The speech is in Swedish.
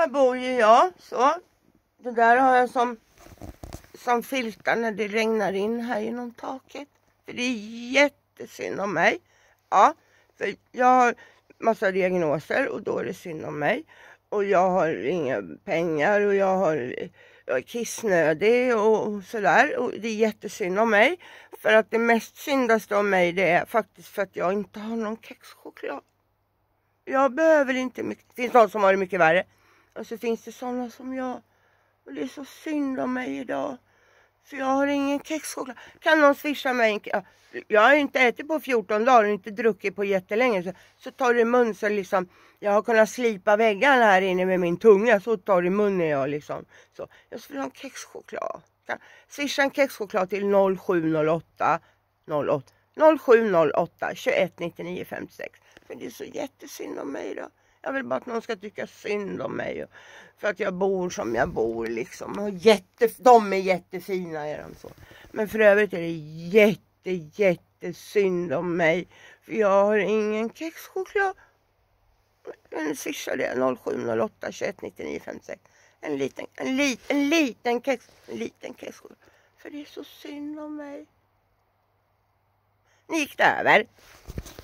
Här bor ju jag, så. Det där har jag som filtar när det regnar in här genom taket. För det är jättesynd om mig. Ja, för jag har massa diagnoser och då är det synd om mig. Och jag har inga pengar och jag är kissnödig och sådär. Och det är jättesynd om mig. För att det mest syndaste om mig, det är faktiskt för att jag inte har någon kexchoklad. Jag behöver inte mycket. Det finns någon som har det mycket värre. Och så finns det sådana som jag. Och det är så synd om mig idag. För jag har ingen kexchoklad. Kan någon swisha mig? Jag har inte ätit på 14 dagar och inte druckit på jättelänge. Så tar det i mun så liksom. Jag har kunnat slipa väggarna här inne med min tunga. Så tar det i munnen jag liksom. Så jag skulle ha en kexchoklad. Swisha en kexchoklad till 0708 21 99 56. För det är så jättesynd om mig då. Jag vill bara att någon ska tycka synd om mig. För att jag bor som jag bor liksom. Och de är jättefina är de så. Men för övrigt är det jättesynd om mig. För jag har ingen kexchoklad. Men swishar det 0708 21 99 56. En liten kexchoklad. För det är så synd om mig. Ni gick det över.